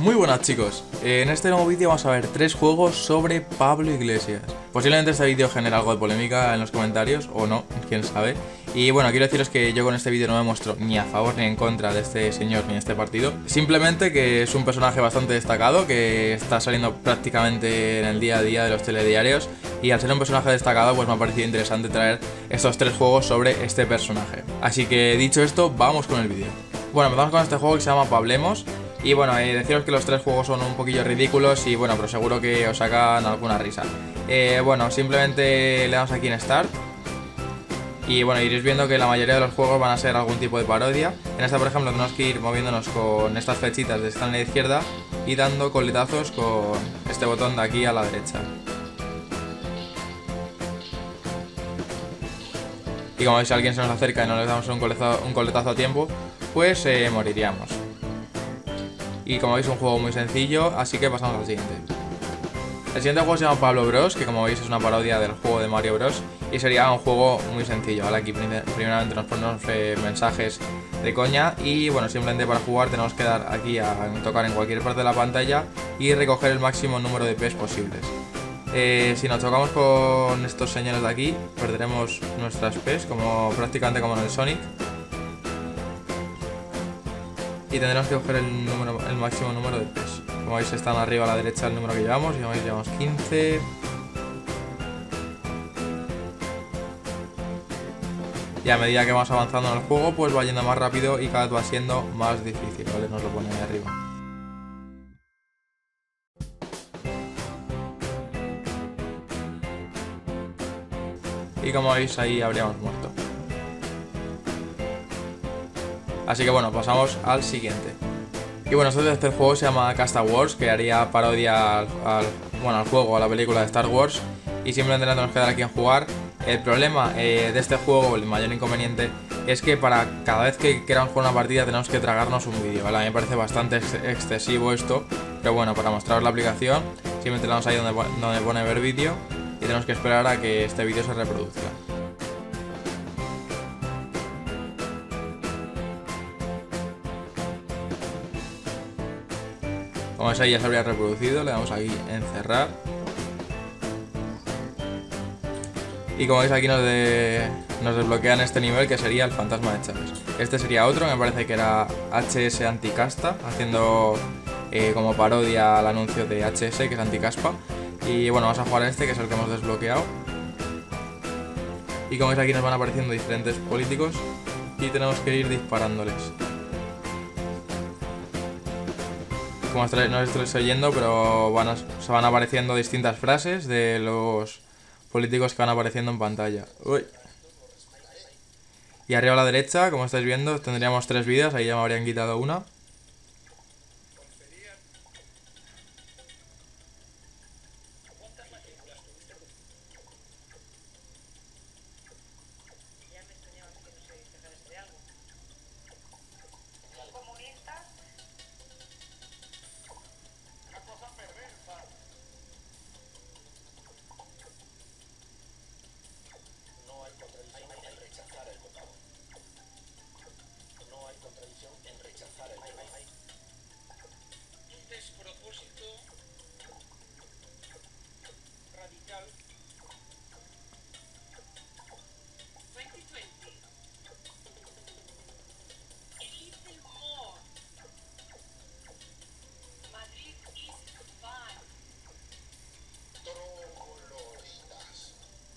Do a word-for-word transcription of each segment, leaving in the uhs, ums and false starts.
Muy buenas chicos, en este nuevo vídeo vamos a ver tres juegos sobre Pablo Iglesias. Posiblemente este vídeo genere algo de polémica en los comentarios, o no, quién sabe. Y bueno, quiero deciros que yo con este vídeo no me muestro ni a favor ni en contra de este señor ni de este partido. Simplemente que es un personaje bastante destacado, que está saliendo prácticamente en el día a día de los telediarios. Y al ser un personaje destacado, pues me ha parecido interesante traer estos tres juegos sobre este personaje. Así que dicho esto, vamos con el vídeo. Bueno, empezamos con este juego que se llama Pablemos. Y bueno, eh, deciros que los tres juegos son un poquillo ridículos y bueno, pero seguro que os sacan alguna risa. Eh, bueno, simplemente le damos aquí en Start. Y bueno, iréis viendo que la mayoría de los juegos van a ser algún tipo de parodia. En esta, por ejemplo, tenemos que ir moviéndonos con estas flechitas de esta en la izquierda y dando coletazos con este botón de aquí a la derecha. Y como veis, si alguien se nos acerca y no le damos un coletazo, un coletazo a tiempo, pues eh, moriríamos. Y como veis, un juego muy sencillo, así que pasamos al siguiente. El siguiente juego se llama Pablo Bros, que como veis es una parodia del juego de Mario Bros. Y sería un juego muy sencillo. Vale, aquí primeramente nos ponemos eh, mensajes de coña. Y bueno, simplemente para jugar tenemos que dar aquí a tocar en cualquier parte de la pantalla y recoger el máximo número de P's posibles. Eh, si nos tocamos con estos señores de aquí, perderemos nuestras P's, como, prácticamente como en el Sonic. Y tendremos que coger el, número, el máximo número de P's. Como veis, están arriba a la derecha el número que llevamos. Y como veis, llevamos quince. Y a medida que vamos avanzando en el juego, pues va yendo más rápido y cada vez va siendo más difícil, ¿vale? Nos lo pone ahí arriba. Y como veis, ahí habríamos muerto. Así que bueno, pasamos al siguiente. Y bueno, este tercer juego se llama Casta Wars, que haría parodia al, al, bueno, al juego, a la película de Star Wars. Y simplemente le tenemos que dar aquí en jugar. El problema eh, de este juego, el mayor inconveniente, es que para cada vez que queramos jugar una partida tenemos que tragarnos un vídeo, ¿vale? A mí me parece bastante ex excesivo esto. Pero bueno, para mostraros la aplicación, simplemente le damos ahí donde, donde pone ver vídeo. Y tenemos que esperar a que este vídeo se reproduzca. Como veis, ahí ya se habría reproducido, le damos aquí en cerrar. Y como veis, aquí nos, de, nos desbloquean este nivel, que sería el fantasma de Chávez. Este sería otro, me parece que era H S Anticasta, haciendo eh, como parodia al anuncio de H S, que es Anticaspa. Y bueno, vamos a jugar a este, que es el que hemos desbloqueado. Y como veis, aquí nos van apareciendo diferentes políticos y tenemos que ir disparándoles. Como no estáis oyendo, pero van a, se van apareciendo distintas frases de los políticos que van apareciendo en pantalla. Uy. Y arriba a la derecha, como estáis viendo, tendríamos tres vidas. Ahí ya me habrían quitado una. Despropósito radical veinte veinte. Elite del humor. Madrid is fun. Trogloditas.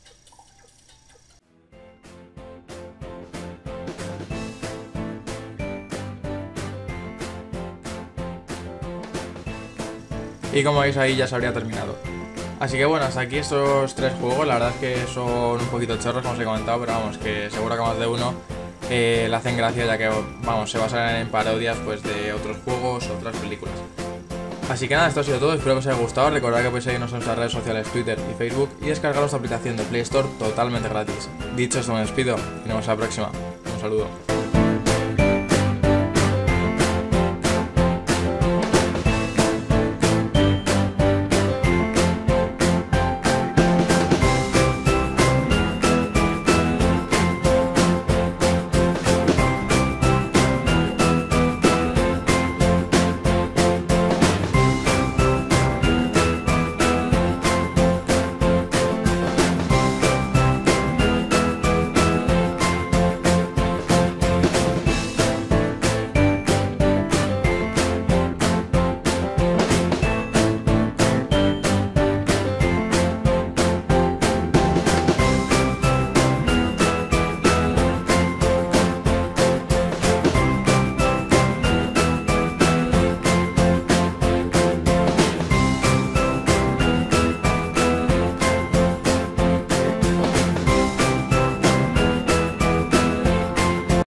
Y como veis, ahí ya se habría terminado. Así que bueno, hasta aquí estos tres juegos. La verdad es que son un poquito chorros, como os he comentado, pero vamos, que seguro que más de uno eh, le hacen gracia, ya que vamos, se basan en parodias pues de otros juegos, otras películas. Así que nada, esto ha sido todo, espero que os haya gustado. Recordad que podéis seguirnos en nuestras redes sociales, Twitter y Facebook, y descargar nuestra aplicación de Play Store totalmente gratis. Dicho esto, me despido y nos vemos la próxima. Un saludo.